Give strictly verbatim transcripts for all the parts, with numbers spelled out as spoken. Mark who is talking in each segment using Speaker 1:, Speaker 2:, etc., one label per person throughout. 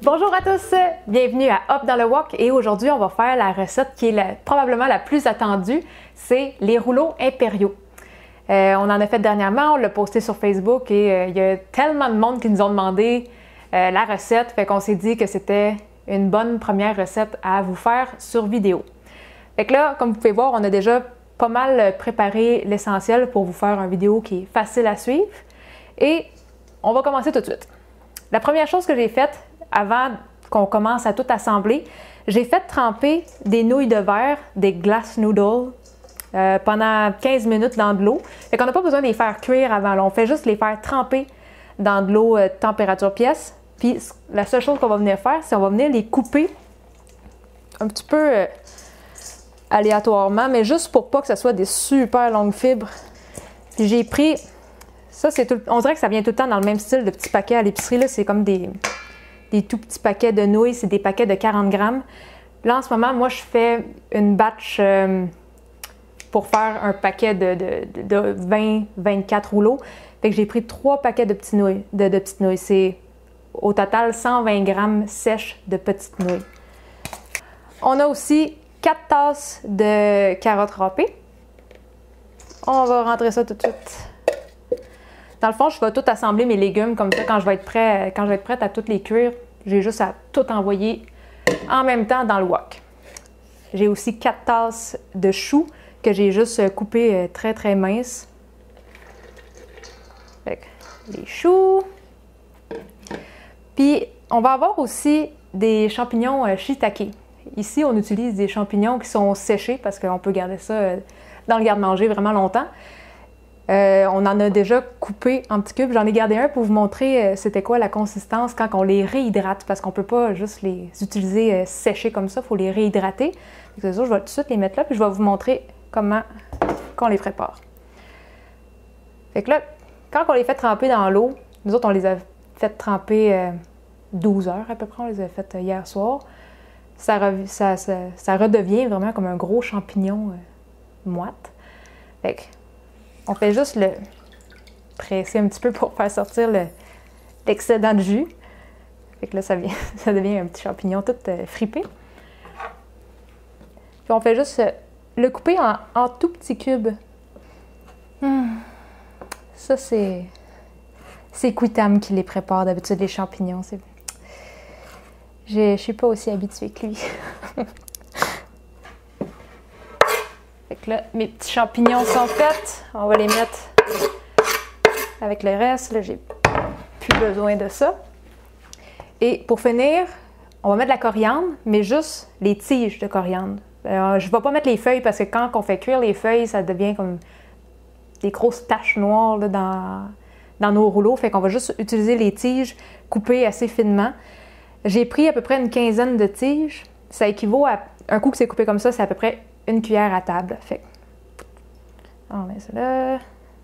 Speaker 1: Bonjour à tous, bienvenue à Hop dans le Wok et aujourd'hui on va faire la recette qui est la, probablement la plus attendue, c'est les rouleaux impériaux. Euh, on en a fait dernièrement, on l'a posté sur Facebook et euh, il y a tellement de monde qui nous ont demandé euh, la recette, fait qu'on s'est dit que c'était une bonne première recette à vous faire sur vidéo. Fait que là, comme vous pouvez voir, on a déjà pas mal préparé l'essentiel pour vous faire une vidéo qui est facile à suivre et on va commencer tout de suite. La première chose que j'ai faite, avant qu'on commence à tout assembler, j'ai fait tremper des nouilles de verre, des glass noodles, euh, pendant quinze minutes dans de l'eau. Fait qu'on n'a pas besoin de les faire cuire avant, là. On fait juste les faire tremper dans de l'eau euh, température pièce. Puis la seule chose qu'on va venir faire, c'est qu'on va venir les couper un petit peu euh, aléatoirement, mais juste pour pas que ce soit des super longues fibres. Puis j'ai pris, ça c'est tout, on dirait que ça vient tout le temps dans le même style de petits paquets à l'épicerie, là, c'est comme des... des tout petits paquets de nouilles, c'est des paquets de quarante grammes. Là, en ce moment, moi, je fais une batch euh, pour faire un paquet de, de, de vingt à vingt-quatre rouleaux. Fait que j'ai pris trois paquets de, petits nouilles, de, de petites nouilles. C'est au total cent vingt grammes sèches de petites nouilles. On a aussi quatre tasses de carottes râpées. On va rentrer ça tout de suite. Dans le fond, je vais tout assembler mes légumes comme ça quand je vais être prêt, quand je vais être prête à toutes les cuire. J'ai juste à tout envoyer en même temps dans le wok. J'ai aussi quatre tasses de choux que j'ai juste coupés très très minces. Fait que les choux. Puis on va avoir aussi des champignons shiitake. Ici, on utilise des champignons qui sont séchés parce qu'on peut garder ça dans le garde-manger vraiment longtemps. Euh, on en a déjà coupé en petits cubes. J'en ai gardé un pour vous montrer euh, c'était quoi la consistance quand on les réhydrate, parce qu'on ne peut pas juste les utiliser euh, séchés comme ça, il faut les réhydrater. C'est ça, je vais tout de suite les mettre là, puis je vais vous montrer comment qu'on les prépare. Fait que là, quand on les fait tremper dans l'eau, nous autres on les a fait tremper euh, douze heures à peu près, on les a fait euh, hier soir. Ça, ça, ça, ça redevient vraiment comme un gros champignon euh, moite. Fait que on fait juste le presser un petit peu pour faire sortir l'excédent de jus. Fait que là, ça, vient, ça devient un petit champignon tout euh, fripé. Puis on fait juste euh, le couper en, en tout petits cubes. Hum. Ça, c'est... C'est Quitam qui les prépare d'habitude, les champignons. Je ne suis pas aussi habituée que lui. Fait que là, mes petits champignons sont faits. On va les mettre avec le reste. Là, j'ai plus besoin de ça. Et pour finir, on va mettre de la coriandre, mais juste les tiges de coriandre. Euh, je ne vais pas mettre les feuilles parce que quand on fait cuire les feuilles, ça devient comme des grosses taches noires là, dans, dans nos rouleaux. Fait qu'on va juste utiliser les tiges coupées assez finement. J'ai pris à peu près une quinzaine de tiges. Ça équivaut à un coup que c'est coupé comme ça, c'est à peu près une cuillère à table. Fait on met ça là.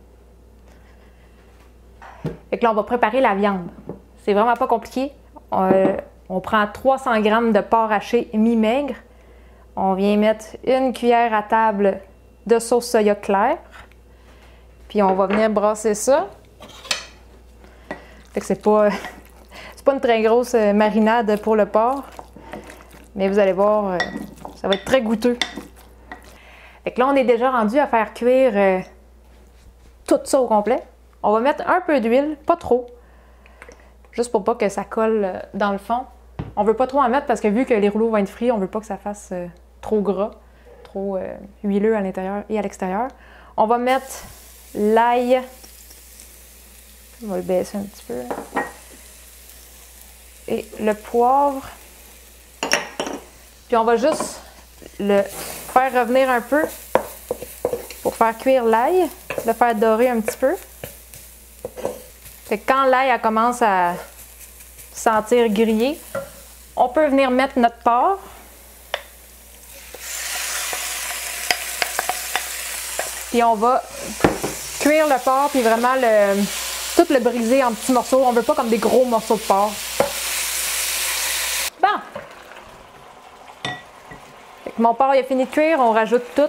Speaker 1: Fait que là, on va préparer la viande. C'est vraiment pas compliqué. On, on prend trois cents grammes de porc haché mi-maigre. On vient mettre une cuillère à table de sauce soya claire. Puis on va venir brasser ça. Fait que c'est pas, c'est pas une très grosse marinade pour le porc. Mais vous allez voir, ça va être très goûteux. Fait que là, on est déjà rendu à faire cuire euh, tout ça au complet. On va mettre un peu d'huile, pas trop, juste pour pas que ça colle euh, dans le fond. On veut pas trop en mettre parce que vu que les rouleaux vont être frits, on veut pas que ça fasse euh, trop gras, trop euh, huileux à l'intérieur et à l'extérieur. On va mettre l'ail. On va le baisser un petit peu. Là. Et le poivre. Puis on va juste le faire revenir un peu pour faire cuire l'ail, le faire dorer un petit peu. Fait que quand l'ail commence à sentir grillé, on peut venir mettre notre porc. Puis on va cuire le porc, puis vraiment le, tout le briser en petits morceaux. On veut pas comme des gros morceaux de porc. Bon! Mon porc il a fini de cuire, on rajoute tout.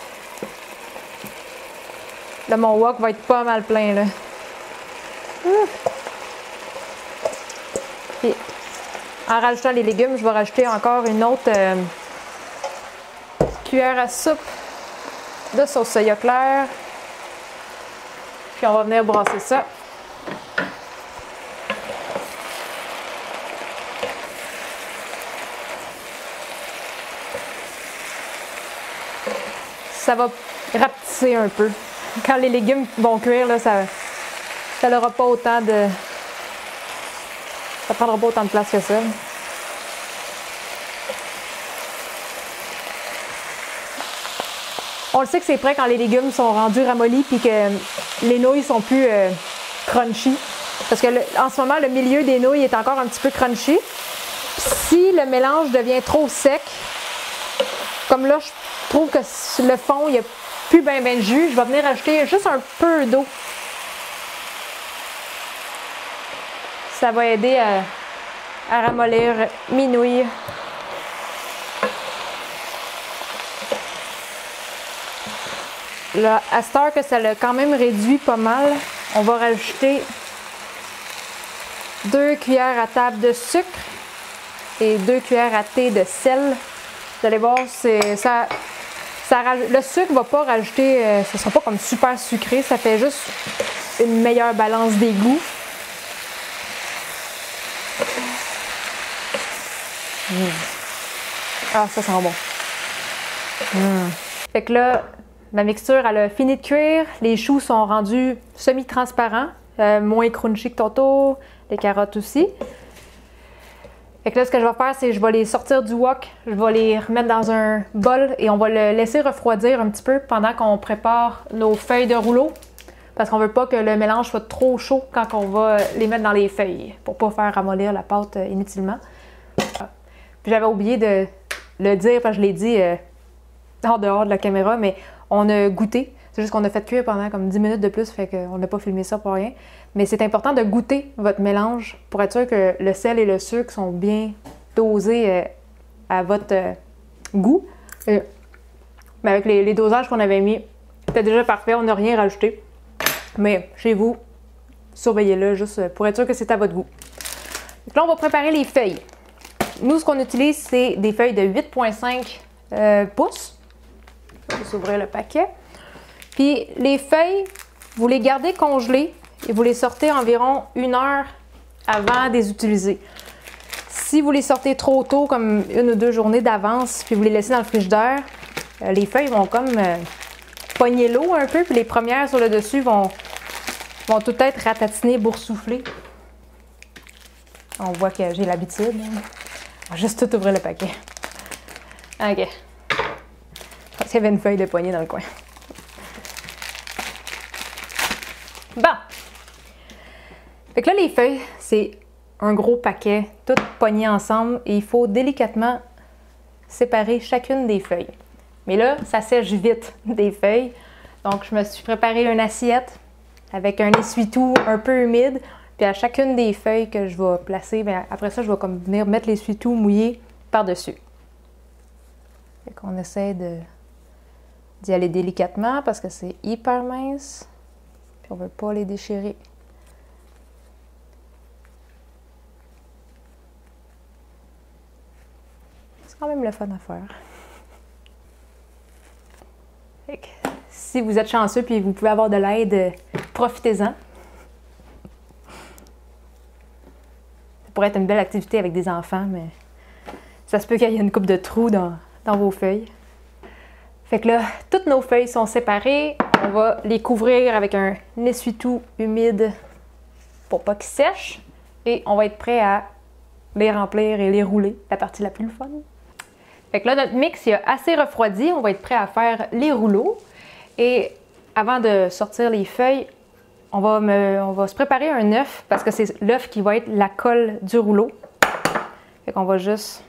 Speaker 1: Là, mon wok va être pas mal plein, là. Puis, En rajoutant les légumes, je vais rajouter encore une autre euh, cuillère à soupe de sauce soya claire. Puis on va venir brasser ça. Ça va rapetisser un peu. Quand les légumes vont cuire, là, ça ça n'aura pas autant de... Ça prendra pas autant de place que ça. On le sait que c'est prêt quand les légumes sont rendus ramollis puis que les nouilles sont plus euh, crunchy. Parce que le, en ce moment, le milieu des nouilles est encore un petit peu crunchy. Puis si le mélange devient trop sec, comme là, je trouve que sur le fond, il n'y a plus ben ben de jus, je vais venir ajouter juste un peu d'eau. Ça va aider à, à ramollir mes nouilles. Là, à cette heure que ça l'a quand même réduit pas mal, on va rajouter deux cuillères à table de sucre et deux cuillères à thé de sel. Vous allez voir, c'est ça, ça, le sucre ne va pas rajouter, euh, ce ne sera pas comme super sucré, ça fait juste une meilleure balance des goûts. Mmh. Ah, ça sent bon. Mmh. Fait que là, ma mixture, elle a fini de cuire. Les choux sont rendus semi-transparents, euh, moins crunchy que tantôt. Les carottes aussi. Fait que là, ce que je vais faire, c'est que je vais les sortir du wok. Je vais les remettre dans un bol et on va le laisser refroidir un petit peu pendant qu'on prépare nos feuilles de rouleau. Parce qu'on veut pas que le mélange soit trop chaud quand on va les mettre dans les feuilles pour pas faire ramollir la pâte inutilement. Puis j'avais oublié de le dire, parce que je l'ai dit euh, en dehors de la caméra, mais on a goûté. C'est juste qu'on a fait cuire pendant comme dix minutes de plus, fait qu'on n'a pas filmé ça pour rien. Mais c'est important de goûter votre mélange pour être sûr que le sel et le sucre sont bien dosés euh, à votre euh, goût. Euh, mais avec les, les dosages qu'on avait mis, c'était déjà parfait, on n'a rien rajouté. Mais chez vous, surveillez-le juste pour être sûr que c'est à votre goût. Donc là, on va préparer les feuilles. Nous, ce qu'on utilise, c'est des feuilles de huit virgule cinq euh, pouces. Je vais ouvrir le paquet. Puis les feuilles, vous les gardez congelées et vous les sortez environ une heure avant de les utiliser. Si vous les sortez trop tôt, comme une ou deux journées d'avance, puis vous les laissez dans le frigidaire, euh, les feuilles vont comme euh, pogner l'eau un peu, puis les premières sur le dessus vont, vont tout être ratatinées, boursouflées. On voit que j'ai l'habitude. On va juste tout ouvrir le paquet. OK. Parce qu'il y avait une feuille de poignée dans le coin. Bon. Fait que là, les feuilles, c'est un gros paquet, toutes pognées ensemble, et il faut délicatement séparer chacune des feuilles. Mais là, ça sèche vite des feuilles. Donc, je me suis préparé une assiette avec un essuie-tout un peu humide. Puis à chacune des feuilles que je vais placer, bien, après ça, je vais comme venir mettre l'essuie-tout mouillé par-dessus. Fait qu'on essaie de, d'y aller délicatement parce que c'est hyper mince. Puis on ne veut pas les déchirer. C'est quand même le fun à faire. Fait que, si vous êtes chanceux puis vous pouvez avoir de l'aide, profitez-en. Ça pourrait être une belle activité avec des enfants, mais ça se peut qu'il y ait une coupe de trous dans, dans vos feuilles. Fait que là, toutes nos feuilles sont séparées. On va les couvrir avec un essuie-tout humide pour pas qu'ils sèchent. Et on va être prêt à les remplir et les rouler, la partie la plus fun. Fait que là, notre mix il a assez refroidi. On va être prêt à faire les rouleaux. Et avant de sortir les feuilles, on va, me, on va se préparer un œuf parce que c'est l'œuf qui va être la colle du rouleau. Fait qu'on va juste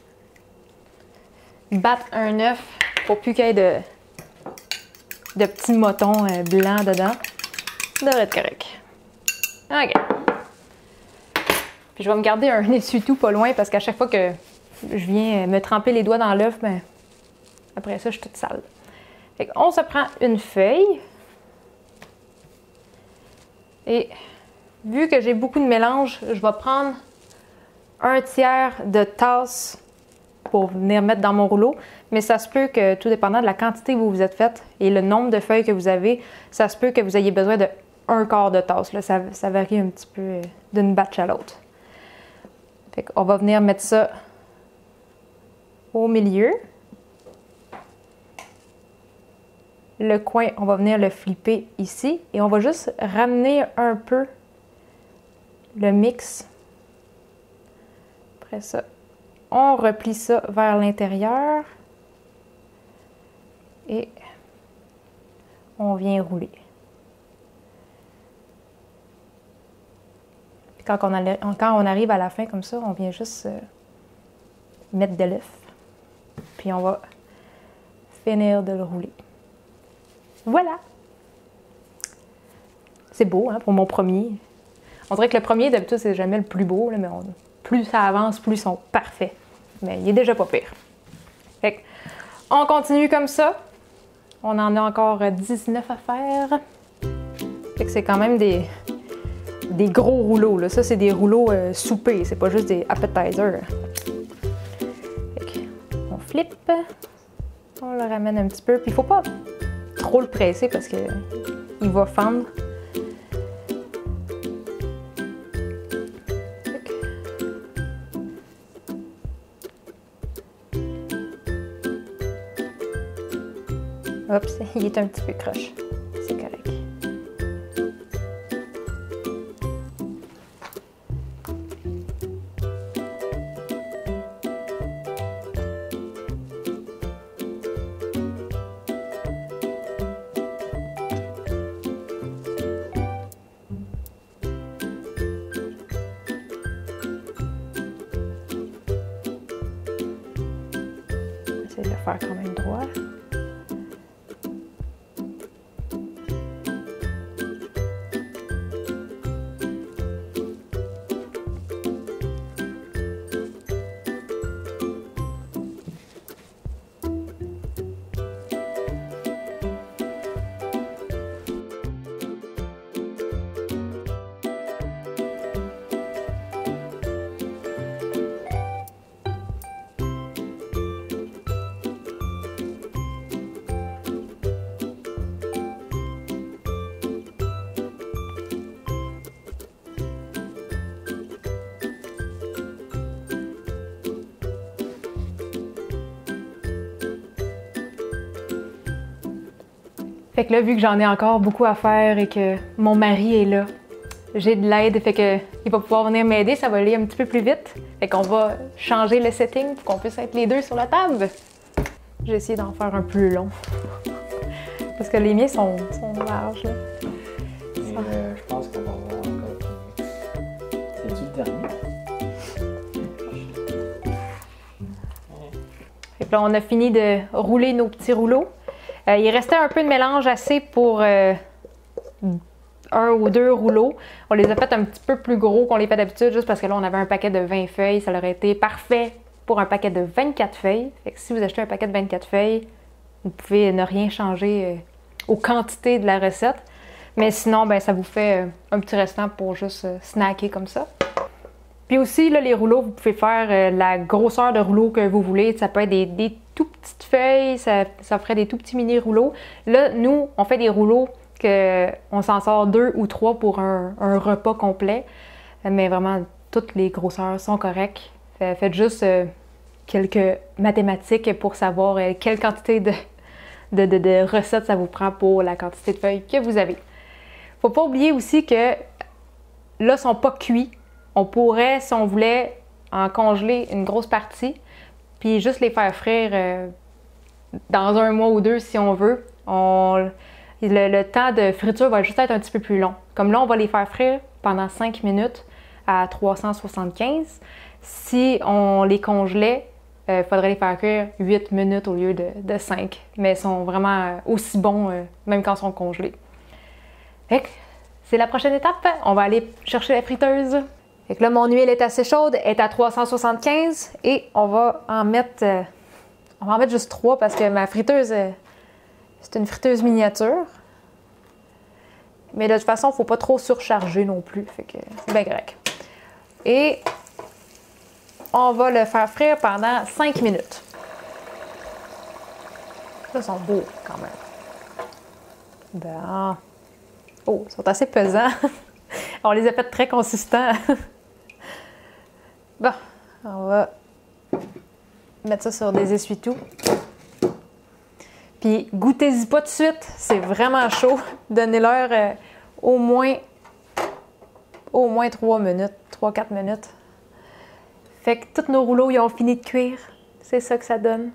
Speaker 1: battre un œuf pour plus qu'il y ait de, de petits motons euh, blancs dedans. Ça devrait être correct. OK. Puis je vais me garder un essuie-tout pas loin parce qu'à chaque fois que je viens me tremper les doigts dans l'œuf, ben, après ça, je suis toute sale. Fait qu'on se prend une feuille. Et vu que j'ai beaucoup de mélange, je vais prendre un tiers de tasse pour venir mettre dans mon rouleau, mais ça se peut que, tout dépendant de la quantité que vous vous êtes faite et le nombre de feuilles que vous avez, ça se peut que vous ayez besoin de un quart de tasse. Là, ça, ça varie un petit peu d'une batch à l'autre. Fait qu'on va venir mettre ça au milieu. Le coin, on va venir le flipper ici et on va juste ramener un peu le mix. Après ça, on replie ça vers l'intérieur et on vient rouler. Puis quand on, a, quand on arrive à la fin comme ça, on vient juste euh, mettre de l'œuf. Puis on va finir de le rouler. Voilà! C'est beau, hein, pour mon premier. On dirait que le premier, d'habitude, c'est jamais le plus beau, là, mais on, plus ça avance, plus ils sont parfaits. Mais il est déjà pas pire. Fait que, on continue comme ça. On en a encore dix-neuf à faire. Fait que c'est quand même des, des gros rouleaux, là. Ça, c'est des rouleaux euh, soupés, c'est pas juste des appetizers. Fait que, on flippe. On le ramène un petit peu. Puis il faut pas trop le presser parce que il va fendre. Oups, il est un petit peu croche. C'est correct. Essayer de le faire quand même droit. Fait que là, vu que j'en ai encore beaucoup à faire et que mon mari est là, j'ai de l'aide, fait que il va pouvoir venir m'aider, ça va aller un petit peu plus vite. Fait qu'on va changer le setting pour qu'on puisse être les deux sur la table. J'ai essayé d'en faire un plus long. Parce que les miens sont, sont larges. Là.
Speaker 2: Et euh, je pense qu'on va avoir encore un mix. C'est-tu le dernier?
Speaker 1: Fait que là, on a fini de rouler nos petits rouleaux. Euh, il restait un peu de mélange assez pour euh, un ou deux rouleaux. On les a fait un petit peu plus gros qu'on les fait d'habitude, juste parce que là, on avait un paquet de vingt feuilles. Ça aurait été parfait pour un paquet de vingt-quatre feuilles. Fait que si vous achetez un paquet de vingt-quatre feuilles, vous pouvez ne rien changer euh, aux quantités de la recette. Mais sinon, ben, ça vous fait euh, un petit restant pour juste euh, snacker comme ça. Puis aussi, là, les rouleaux, vous pouvez faire euh, la grosseur de rouleau que vous voulez. Ça peut être des, des tout petites feuilles, ça, ça ferait des tout petits mini rouleaux. Là, nous, on fait des rouleaux que on s'en sort deux ou trois pour un, un repas complet. Mais vraiment, toutes les grosseurs sont correctes. Faites juste euh, quelques mathématiques pour savoir euh, quelle quantité de, de, de, de recettes ça vous prend pour la quantité de feuilles que vous avez. Faut pas oublier aussi que là, ils sont pas cuits. On pourrait, si on voulait, en congeler une grosse partie, puis juste les faire frire euh, dans un mois ou deux si on veut. On, le, le temps de friture va juste être un petit peu plus long. Comme là, on va les faire frire pendant cinq minutes à trois cent soixante-quinze. Si on les congelait, il euh, faudrait les faire cuire huit minutes au lieu de, de cinq. Mais ils sont vraiment aussi bons, euh, même quand ils sont congelés. Fait que c'est la prochaine étape. On va aller chercher la friteuse. Fait que là, mon huile est assez chaude, elle est à trois cent soixante-quinze et on va en mettre, euh, on va en mettre juste trois parce que ma friteuse, euh, c'est une friteuse miniature. Mais de toute façon, il ne faut pas trop surcharger non plus, fait que c'est bien correct. Et on va le faire frire pendant cinq minutes. Là, ils sont beaux quand même. Bon. Oh, ils sont assez pesants. On les a fait très consistants. Bon, on va mettre ça sur des essuie-tout. Puis, goûtez-y pas tout de suite. C'est vraiment chaud. Donnez-leur euh, au moins, au moins trois minutes, trois quatre minutes. Fait que tous nos rouleaux, ils ont fini de cuire. C'est ça que ça donne.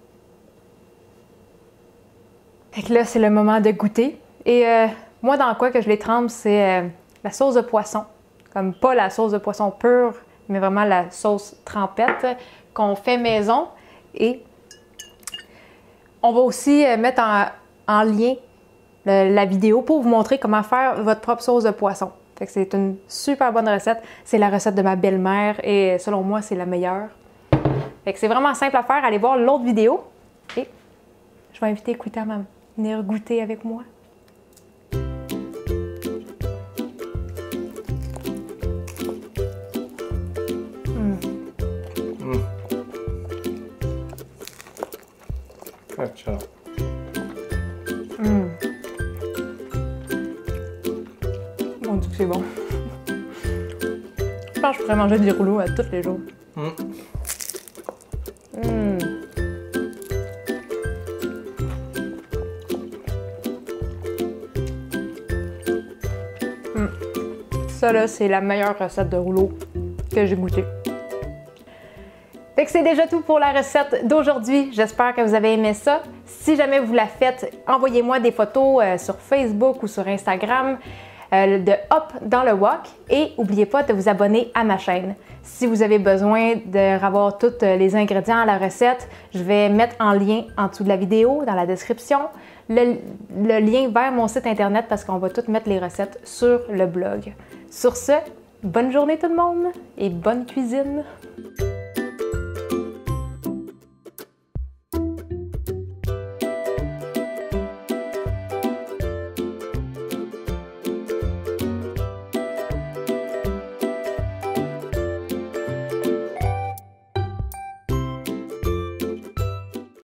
Speaker 1: Fait que là, c'est le moment de goûter. Et euh, moi, dans quoi que je les trempe, c'est euh, la sauce de poisson. Comme pas la sauce de poisson pure, mais vraiment la sauce trempette qu'on fait maison. Et on va aussi mettre en, en lien le, la vidéo pour vous montrer comment faire votre propre sauce de poisson. Fait que c'est une super bonne recette. C'est la recette de ma belle-mère et selon moi, c'est la meilleure. Fait que c'est vraiment simple à faire. Allez voir l'autre vidéo. Et je vais inviter Kwitam à venir goûter avec moi. Mm.
Speaker 2: Mm. Good job.
Speaker 1: Mm. Mon Dieu que c'est bon. Je pense que je pourrais manger des rouleaux à tous les jours.
Speaker 2: Mm.
Speaker 1: Mm. Mm. Ça là, c'est la meilleure recette de rouleau que j'ai goûtée. Fait que c'est déjà tout pour la recette d'aujourd'hui. J'espère que vous avez aimé ça. Si jamais vous la faites, envoyez-moi des photos euh, sur Facebook ou sur Instagram euh, de Hop dans le Wok. Et n'oubliez pas de vous abonner à ma chaîne. Si vous avez besoin de revoir tous les ingrédients à la recette, je vais mettre en lien en dessous de la vidéo, dans la description, le, le lien vers mon site internet parce qu'on va toutes mettre les recettes sur le blog. Sur ce, bonne journée tout le monde et bonne cuisine!